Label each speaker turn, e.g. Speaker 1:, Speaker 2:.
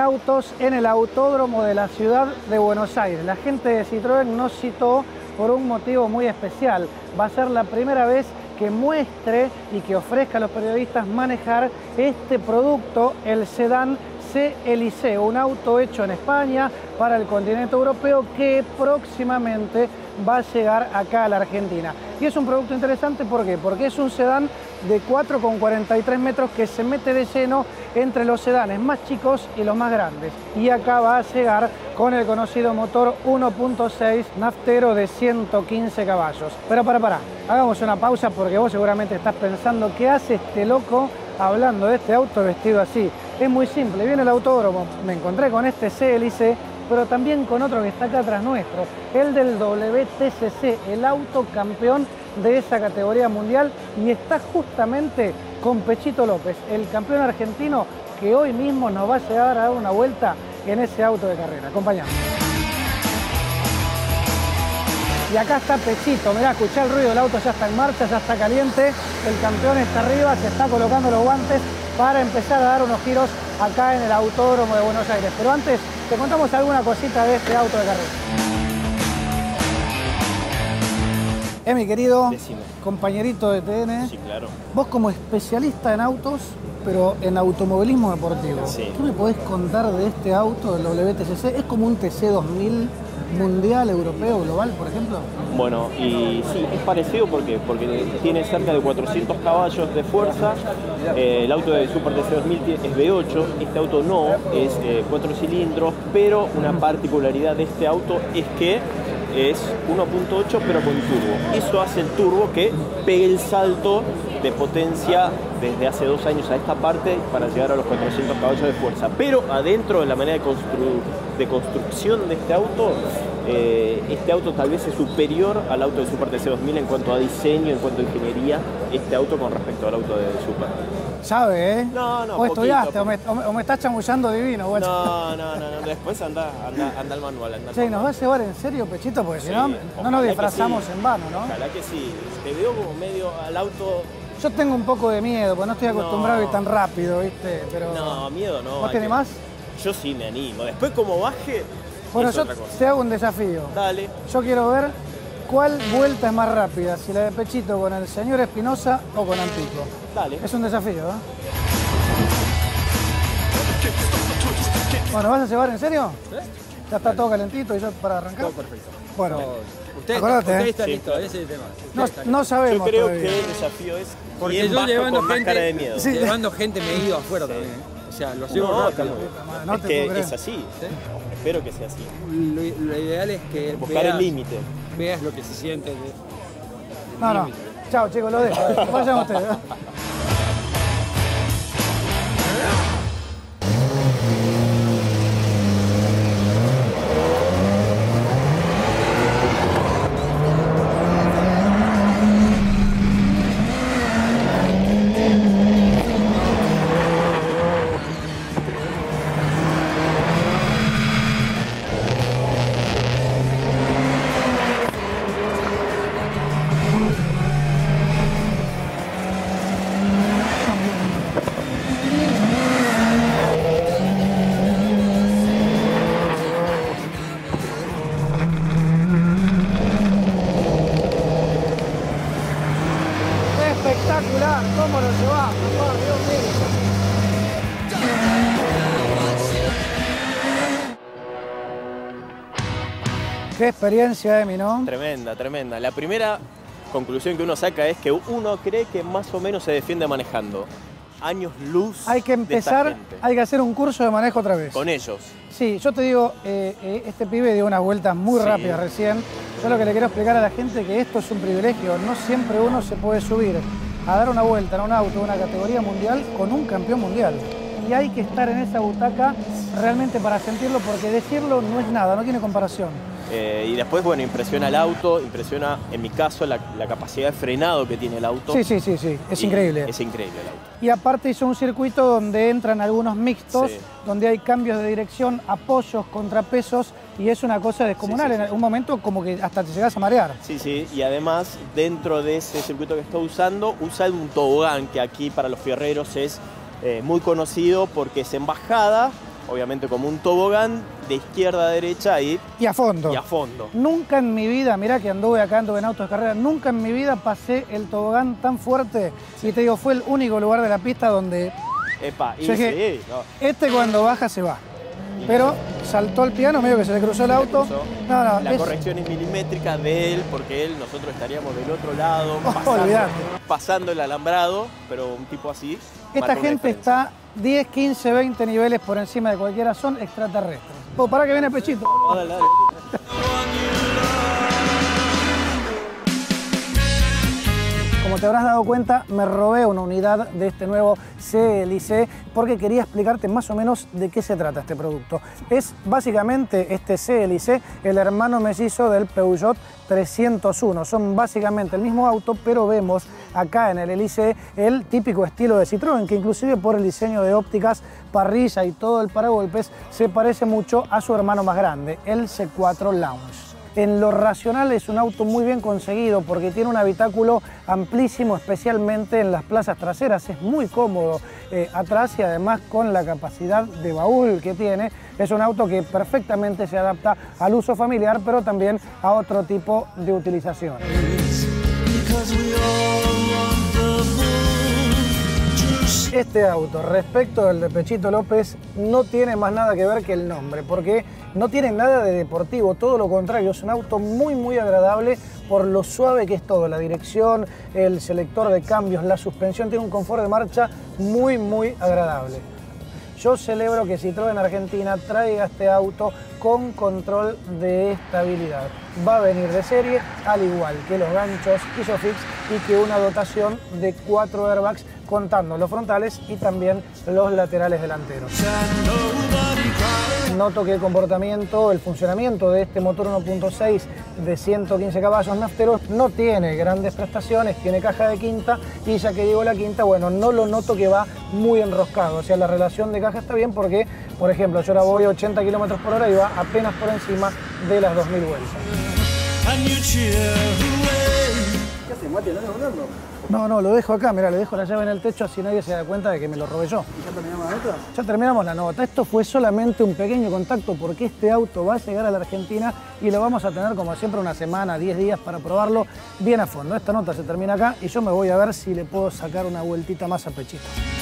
Speaker 1: autos en el autódromo de la ciudad de Buenos Aires. La gente de Citroën nos citó por un motivo muy especial. Va a ser la primera vez que muestre y que ofrezca a los periodistas manejar este producto, el sedán C-Eliseo, un auto hecho en España para el continente europeo que próximamente va a llegar acá a la Argentina. Y es un producto interesante, ¿por qué? Porque es un sedán de 4,43 metros que se mete de lleno entre los sedanes más chicos y los más grandes. Y acá va a llegar con el conocido motor 1.6 naftero de 115 caballos. Pero para, hagamos una pausa porque vos seguramente estás pensando ¿qué hace este loco hablando de este auto vestido así? Es muy simple, viene el autódromo, me encontré con este C-Eliseo, pero también con otro que está acá atrás nuestro, el del WTCC, el auto campeón de esa categoría mundial, y está justamente con Pechito López, el campeón argentino que hoy mismo nos va a llevar a dar una vuelta en ese auto de carrera. Acompañamos. Y acá está Pechito, mirá, escuchá el ruido, el auto ya está en marcha, ya está caliente, el campeón está arriba, se está colocando los guantes para empezar a dar unos giros acá en el Autódromo de Buenos Aires. Pero antes, te contamos alguna cosita de este auto de carrera. Mi querido,
Speaker 2: decime,
Speaker 1: compañerito de TN,
Speaker 2: sí, claro.
Speaker 1: Vos como especialista en autos, pero en automovilismo deportivo,
Speaker 2: Sí.
Speaker 1: ¿qué me podés contar de este auto, del WTCC? ¿Es como un TC2000 mundial, europeo, global, por ejemplo?
Speaker 2: Bueno, y sí, es parecido porque tiene cerca de 400 caballos de fuerza. El auto de Super TC2000 es V8, este auto no, es 4 cilindros, pero una particularidad de este auto es que es 1.8 pero con turbo. Eso hace el turbo que pegue el salto de potencia desde hace 2 años a esta parte para llegar a los 400 caballos de fuerza. Pero adentro de la manera de construcción de este auto tal vez es superior al auto de Super TC2000 en cuanto a diseño, en cuanto a ingeniería, este auto con respecto al auto de Super.
Speaker 1: ¿Sabe, eh?
Speaker 2: No,
Speaker 1: ¿O estudiaste o me estás chamullando divino? Bueno.
Speaker 2: No, después anda al manual.
Speaker 1: Che, ¿nos va a llevar en serio, Pechito? Porque si no, no nos disfrazamos en vano, ¿no?
Speaker 2: Ojalá que sí. Te veo como medio al auto.
Speaker 1: Yo tengo un poco de miedo, porque no estoy acostumbrado a ir tan rápido, ¿viste? Pero...
Speaker 2: No, miedo no.
Speaker 1: ¿Vos tenés más?
Speaker 2: Yo sí me animo. Después como baje,
Speaker 1: bueno,
Speaker 2: es
Speaker 1: yo
Speaker 2: otra cosa.
Speaker 1: te hago un desafío.
Speaker 2: Dale.
Speaker 1: Yo quiero ver cuál vuelta es más rápida, si la de Pechito con el señor Espinosa o con Antico.
Speaker 2: Dale.
Speaker 1: Es un desafío, ¿eh? Bueno, ¿vas a llevar en serio? Ya está todo calentito y ya para arrancar.
Speaker 3: Todo perfecto.
Speaker 1: Bueno,
Speaker 3: Ustedes están
Speaker 2: Sí,
Speaker 3: listos,
Speaker 2: claro.
Speaker 3: ese es el tema.
Speaker 1: no sabemos
Speaker 2: Yo creo
Speaker 1: todavía.
Speaker 2: que el desafío es
Speaker 3: Porque
Speaker 2: quién
Speaker 3: yo
Speaker 2: baja
Speaker 3: llevando
Speaker 2: con más
Speaker 3: gente,
Speaker 2: cara de miedo.
Speaker 1: Sí.
Speaker 3: llevando gente me he ido afuera también. O sea, lo llevo
Speaker 2: No,
Speaker 3: rápido.
Speaker 1: No
Speaker 2: es
Speaker 1: te
Speaker 2: que
Speaker 1: puedo creer.
Speaker 2: es así.
Speaker 3: ¿Sí?
Speaker 2: Espero que sea así.
Speaker 3: Lo ideal es que
Speaker 2: Buscar el límite.
Speaker 3: veas lo que se siente.
Speaker 1: No. Chao, chicos, lo dejo. Vayan ustedes. Espectacular, cómo lo llevamos, por Dios mío. Qué experiencia, Emi, ¿no?
Speaker 2: Tremenda, tremenda. La primera conclusión que uno saca es que uno cree que más o menos se defiende manejando. Años luz.
Speaker 1: Hay que empezar,
Speaker 2: de esta gente.
Speaker 1: hay que hacer un curso de manejo otra vez.
Speaker 2: Con ellos.
Speaker 1: Sí, yo te digo, este pibe dio unas vueltas muy
Speaker 2: Sí.
Speaker 1: rápidas recién. Yo lo que le quiero explicar a la gente es que esto es un privilegio. No siempre uno se puede subir a dar una vuelta en un auto de una categoría mundial con un campeón mundial. Y hay que estar en esa butaca realmente para sentirlo, porque decirlo no es nada, no tiene comparación.
Speaker 2: Y después, bueno, impresiona el auto, impresiona, en mi caso, la capacidad de frenado que tiene el auto.
Speaker 1: Sí, es increíble.
Speaker 2: Es increíble el auto.
Speaker 1: Y aparte hizo un circuito donde entran algunos mixtos,
Speaker 2: Sí.
Speaker 1: donde hay cambios de dirección, apoyos, contrapesos, y es una cosa descomunal.
Speaker 2: Sí, sí, sí.
Speaker 1: En un momento como que hasta te llegas a marear.
Speaker 2: Sí, y además, dentro de ese circuito que está usando, usa un tobogán que aquí para los fierreros es muy conocido porque es en bajada, obviamente como un tobogán, de izquierda a derecha
Speaker 1: y a fondo.
Speaker 2: Y a fondo.
Speaker 1: Nunca en mi vida, mirá que anduve acá, anduve en autos de carrera, nunca en mi vida pasé el tobogán tan fuerte. Y te digo, fue el único lugar de la pista donde...
Speaker 2: Epa, y
Speaker 1: sí, no. Cuando baja se va. Pero saltó el piano, medio que se le cruzó el auto.
Speaker 2: No, la corrección es milimétrica de él, porque nosotros estaríamos del otro lado, pasando el alambrado, pero un tipo así.
Speaker 1: Esta gente está 10, 15, 20 niveles por encima de cualquiera, son extraterrestres. Oh, para que viene Pechito.
Speaker 2: Dale.
Speaker 1: Como te habrás dado cuenta, me robé una unidad de este nuevo CLIC porque quería explicarte más o menos de qué se trata este producto. Es básicamente este CLIC el hermano mellizo del Peugeot 301. Son básicamente el mismo auto, pero vemos acá en el LIC el típico estilo de Citroën, que inclusive por el diseño de ópticas, parrilla y todo el paragolpes se parece mucho a su hermano más grande, el C4 Lounge. En lo racional es un auto muy bien conseguido porque tiene un habitáculo amplísimo, especialmente en las plazas traseras. Es muy cómodo atrás y además con la capacidad de baúl que tiene. Es un auto que perfectamente se adapta al uso familiar, pero también a otro tipo de utilización. Este auto, respecto del de Pechito López, no tiene más nada que ver que el nombre, porque no tiene nada de deportivo, todo lo contrario, es un auto muy agradable por lo suave que es todo, la dirección, el selector de cambios, la suspensión, tiene un confort de marcha muy agradable. Yo celebro que Citroën Argentina traiga este auto con control de estabilidad. Va a venir de serie, al igual que los ganchos Isofix y que una dotación de 4 airbags contando los frontales y también los laterales delanteros. Noto que el comportamiento, el funcionamiento de este motor 1.6 de 115 caballos nafteros no tiene grandes prestaciones, tiene caja de quinta y ya que digo la quinta, bueno, no lo noto que va muy enroscado, o sea, la relación de caja está bien porque, por ejemplo, yo ahora voy a 80 km/h y va apenas por encima de las 2000 vueltas.
Speaker 3: ¿Qué haces, Mati? ¿No hablando?
Speaker 1: No, lo dejo acá, mirá, le dejo la llave en el techo así nadie se da cuenta de que me lo robé yo.
Speaker 3: ¿Ya terminamos la nota?
Speaker 1: Ya terminamos la nota. Esto fue solamente un pequeño contacto porque este auto va a llegar a la Argentina y lo vamos a tener como siempre una semana, 10 días para probarlo bien a fondo. Esta nota se termina acá y yo me voy a ver si le puedo sacar una vueltita más a Pechito.